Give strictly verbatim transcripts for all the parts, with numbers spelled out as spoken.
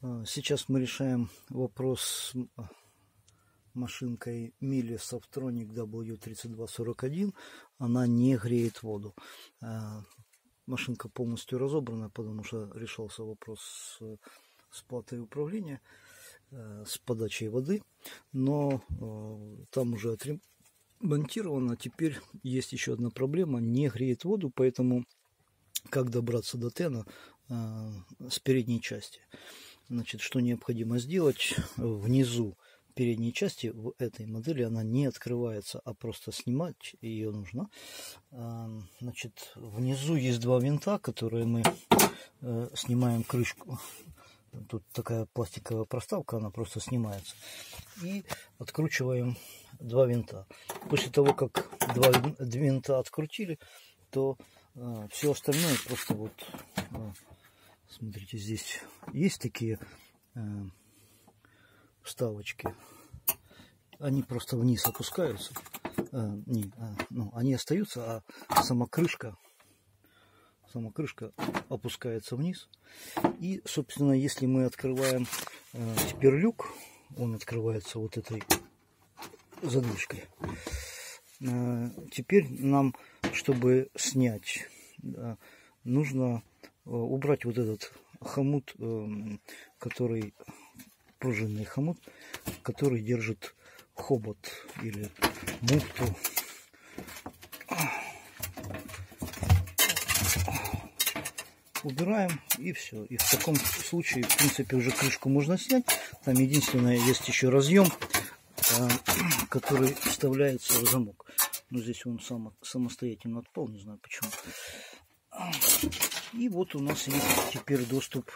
Сейчас мы решаем вопрос с машинкой Miele Softronic дабл ю тридцать два сорок один. Она не греет воду. Машинка полностью разобрана, потому что решался вопрос с, с платой управления, с подачей воды. Но там уже отремонтировано. Теперь есть еще одна проблема. Не греет воду, поэтому как добраться до тена с передней части? Значит, что необходимо сделать? Внизу передней части в этой модели она не открывается, а просто снимать ее нужно. Значит, внизу есть два винта, которые мы снимаем крышку. Тут такая пластиковая проставка, она просто снимается. И откручиваем два винта. После того, как два винта открутили, то все остальное просто вот... Смотрите, здесь есть такие э, вставочки. Они просто вниз опускаются. Э, не, э, ну, они остаются, а сама крышка, сама крышка опускается вниз. И, собственно, если мы открываем э, теперь люк, он открывается вот этой задвижкой. Э, теперь нам, чтобы снять, э, нужно убрать вот этот хомут, который пружинный хомут, который держит хобот или муфту. Убираем, и все. И в таком случае, в принципе, уже крышку можно снять. Там единственное, есть еще разъем, который вставляется в замок. Но здесь он сам, самостоятельно отпал, не знаю почему. И вот у нас есть теперь доступ.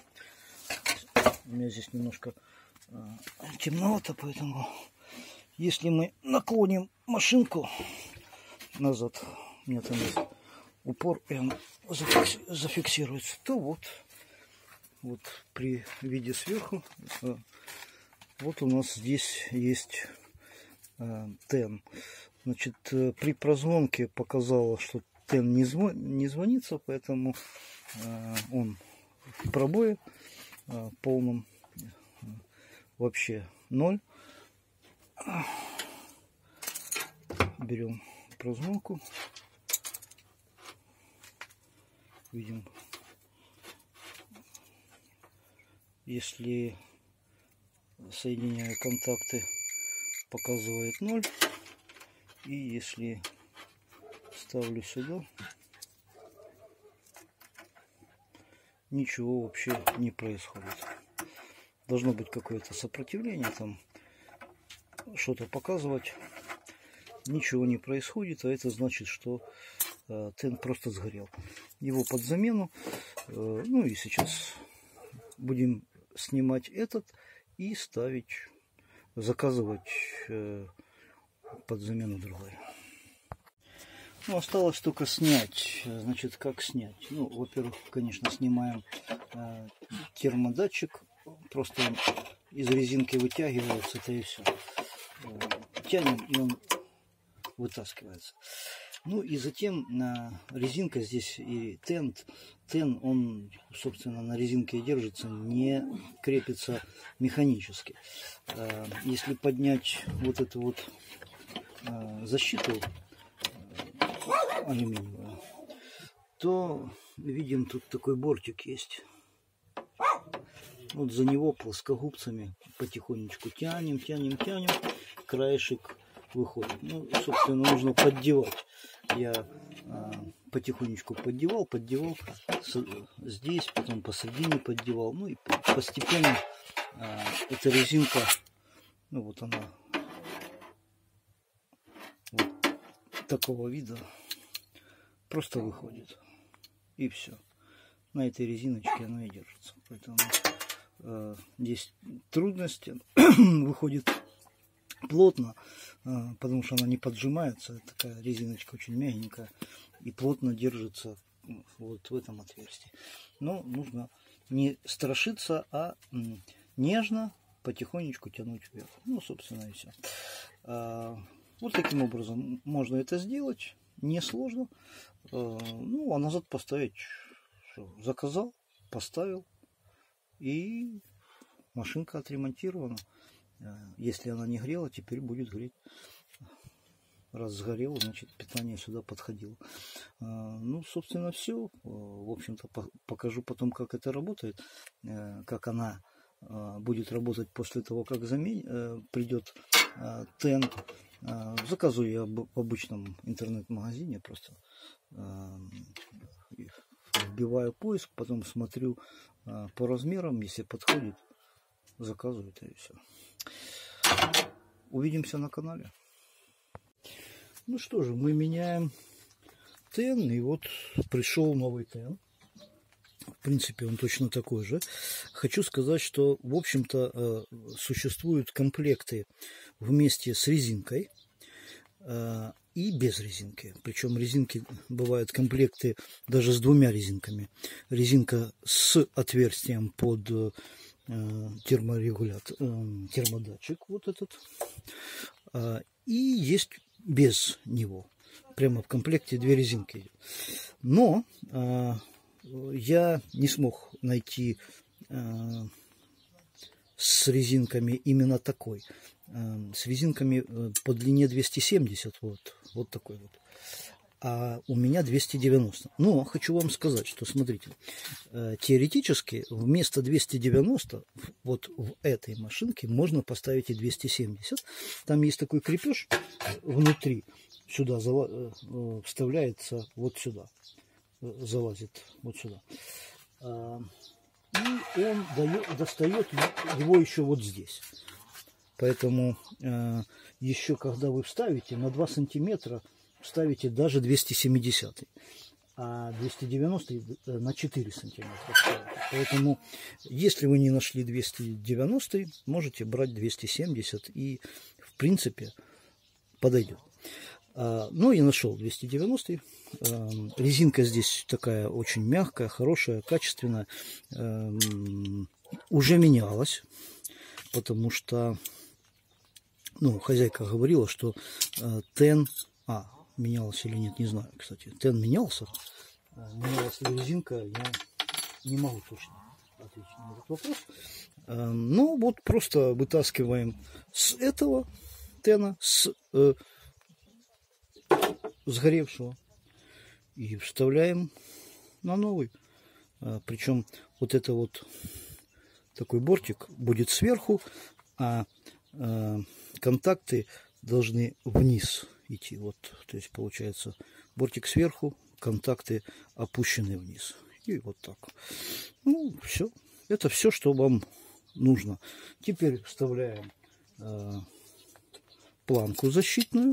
У меня здесь немножко э, темновато, поэтому если мы наклоним машинку назад, у меня там есть упор, и он зафикси, зафиксируется, то вот, вот при виде сверху, э, вот у нас здесь есть э, тен. Значит, э, при прозвонке показало, что тен не, зв... не звонится, поэтому э, он в пробое э, полном, э, вообще ноль. Берем прозвонку, видим, если соединяя контакты, показывает ноль, и если ставлю сюда, ничего вообще не происходит. Должно быть какое-то сопротивление, там что-то показывать. Ничего не происходит, а это значит, что э, тен просто сгорел. Его под замену. Э, ну и сейчас будем снимать этот и ставить, заказывать э, под замену другой. Ну, осталось только снять. Значит, как снять? Ну, во-первых, конечно, снимаем э, термодатчик. Просто он из резинки вытягивается, это и все. Э, тянем, и он вытаскивается. Ну, и затем на резинка здесь и тен. Тен, он, собственно, на резинке держится, не крепится механически. Э, если поднять вот эту вот э, защиту, алюминиевую, то видим, тут такой бортик есть. Вот за него плоскогубцами потихонечку тянем, тянем, тянем, краешек выходит. Ну, собственно, нужно поддевать. Я а, потихонечку поддевал, поддевал с, здесь, потом посередине поддевал. Ну и постепенно а, эта резинка, ну вот она вот такого вида, просто выходит, и все. На этой резиночке она и держится. Поэтому э, здесь трудности. Выходит плотно, э, потому что она не поджимается. Такая резиночка очень мягенькая и плотно держится вот в этом отверстии. Но нужно не страшиться, а м, нежно потихонечку тянуть вверх. Ну, собственно, и все. А, вот таким образом можно это сделать. Несложно. Ну, а назад поставить, что, заказал, поставил, и машинка отремонтирована. Если она не грела, теперь будет греть. Раз сгорело, значит питание сюда подходило. Ну, собственно, все. В общем-то, покажу потом, как это работает, как она будет работать после того, как замен... придет ТЭН. Заказываю я в обычном интернет-магазине, просто вбиваю поиск, потом смотрю по размерам, если подходит, заказываю это и все. Увидимся на канале. Ну что же, мы меняем ТЭН, и вот пришел новый ТЭН. В принципе, он точно такой же. Хочу сказать, что, в общем-то, существуют комплекты вместе с резинкой и без резинки. Причем резинки бывают комплекты даже с двумя резинками. Резинка с отверстием под терморегулятор, термодатчик, вот этот. И есть без него. Прямо в комплекте две резинки. Но я не смог найти с резинками именно такой. С резинками по длине двести семьдесят, вот, вот такой вот. А у меня двести девяносто. Но хочу вам сказать, что, смотрите, теоретически вместо двести девяносто вот в этой машинке можно поставить и двести семьдесят. Там есть такой крепеж внутри, сюда вставляется, вот сюда, залазит вот сюда. И он дает, достает его еще вот здесь. Поэтому еще когда вы вставите, на два сантиметра ставите даже двести семьдесят, а двести девяносто на четыре сантиметра ставите. Поэтому, если вы не нашли двести девяносто, можете брать двести семьдесят, и в принципе подойдет. Но я нашел двести девяносто. Резинка здесь такая очень мягкая, хорошая, качественная. Уже менялась, потому что, ну, хозяйка говорила, что ТЭН... А, менялась или нет, не знаю, кстати. ТЭН менялся. Менялась ли резинка, я не могу точно ответить на этот вопрос. Ну, вот просто вытаскиваем с этого ТЭНа, с э, сгоревшего, и вставляем на новый. Причем вот это вот такой бортик будет сверху, а э, контакты должны вниз идти. Вот, то есть получается бортик сверху, контакты опущены вниз. И вот так. Ну, все. Это все, что вам нужно. Теперь вставляем э, планку защитную.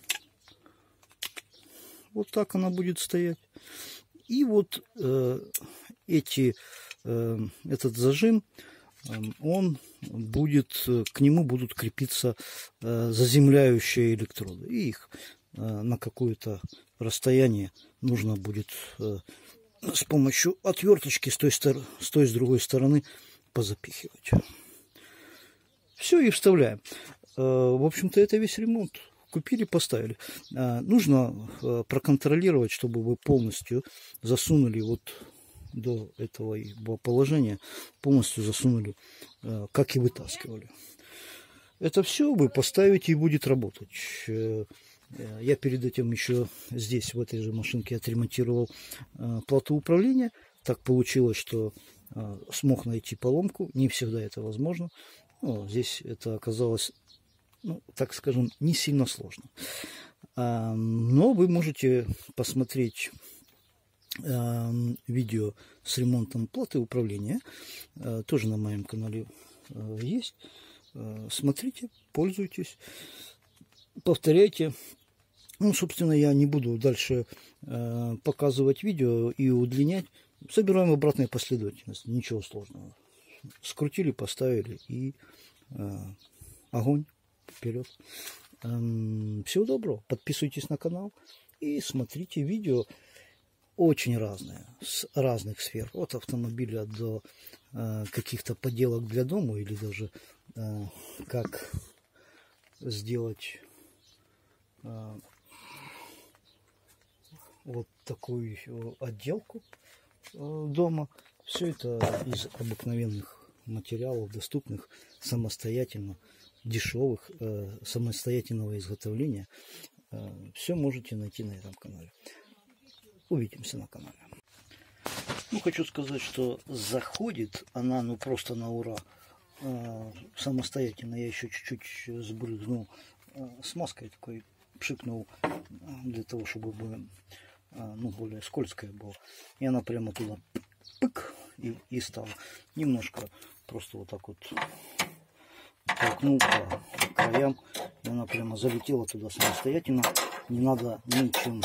Вот так она будет стоять. И вот э, эти, э, этот зажим, э, он будет, к нему будут крепиться э, заземляющие электроды. И их э, на какое-то расстояние нужно будет э, с помощью отверточки с той, стор с той с другой стороны позапихивать. Все, и вставляем. Э, в общем-то, это весь ремонт. Купили, поставили. А, нужно а, проконтролировать, чтобы вы полностью засунули вот до этого положения, полностью засунули, а, как и вытаскивали. Это все вы поставите и будет работать. Я перед этим еще здесь, в этой же машинке, отремонтировал а, плату управления. Так получилось, что а, смог найти поломку. Не всегда это возможно. Но здесь это оказалось, ну, так скажем, не сильно сложно. А, но вы можете посмотреть а, видео с ремонтом платы управления. А, тоже на моем канале а, есть. А, смотрите, пользуйтесь, повторяйте. Ну, собственно, я не буду дальше а, показывать видео и удлинять. Собираем в обратной последовательности. Ничего сложного. Скрутили, поставили, и а, огонь. Вперед. Всего доброго. Подписывайтесь на канал и смотрите видео очень разные, с разных сфер. От автомобиля до э, каких-то поделок для дома, или даже э, как сделать э, вот такую отделку э, дома. Все это из обыкновенных материалов, доступных самостоятельно, дешевых, э, самостоятельного изготовления. Э, все можете найти на этом канале. Увидимся на канале. Ну, хочу сказать, что заходит она, ну, просто на ура. Э, самостоятельно я еще чуть-чуть сбрызнул э, смазкой такой, пшикнул для того, чтобы бы, э, ну, более скользкая была. И она прямо туда пык и, и стала. Немножко просто вот так вот толкнул по краям, и она прямо залетела туда самостоятельно. Не надо ничем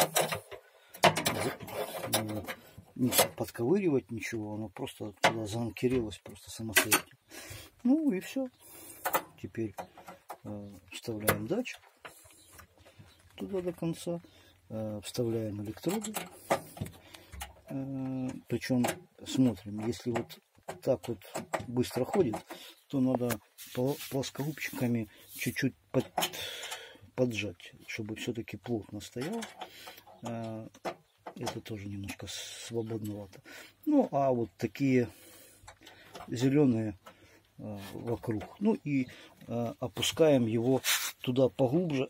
не подковыривать, ничего, она просто туда заанкерилась просто самостоятельно. Ну и все. Теперь э, вставляем датчик туда до конца, э, вставляем электроды, э, причем смотрим, если вот так вот быстро ходит, то надо плоскогубчиками чуть-чуть под, поджать, чтобы все-таки плотно стоял. Э, это тоже немножко свободновато. Ну а вот такие зеленые э, вокруг. Ну и э, опускаем его туда поглубже,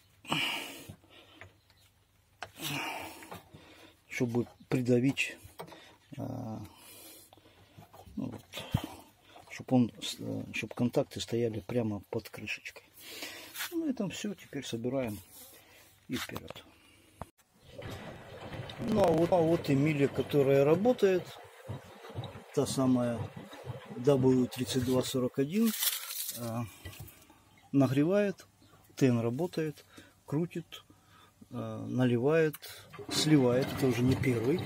чтобы придавить, э, ну, вот, чтобы он, чтобы контакты стояли прямо под крышечкой. Ну, на этом все. Теперь собираем и вперед. Ну а вот, а вот и миля, которая работает, та самая дабл ю тридцать два сорок один, э, нагревает, тен работает, крутит, э, наливает, сливает. Это уже не первый.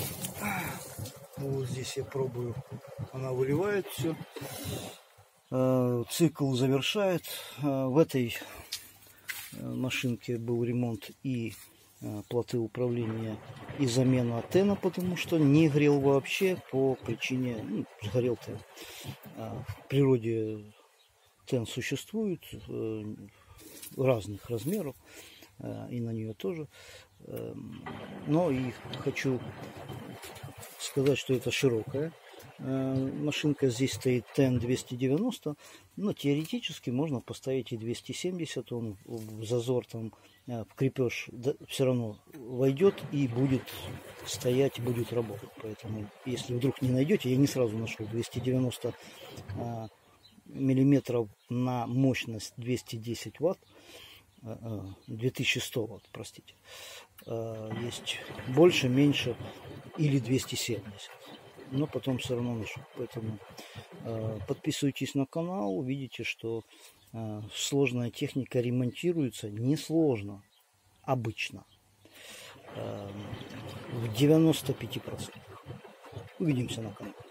Вот здесь я пробую, она выливает все, э, цикл завершает. Э, в этой машинке был ремонт и платы управления, и замена тена, потому что не грел вообще по причине, ну, сгорел тен. В природе тен существует разных размеров, и на нее тоже. Но и хочу сказать, что это широкая машинка. Здесь стоит тен двести девяносто, но теоретически можно поставить и двести семьдесят. Он в зазор там, в крепеж, все равно войдет и будет стоять, будет работать. Поэтому, если вдруг не найдете, я не сразу нашел двести девяносто миллиметров на мощность двести десять ватт, две тысячи сто ватт, простите. Есть больше, меньше или двести семьдесят. Но потом все равно нашел. Поэтому э, подписывайтесь на канал, увидите, что э, сложная техника ремонтируется несложно, обычно, э, в девяноста пяти процентах. Увидимся на канале.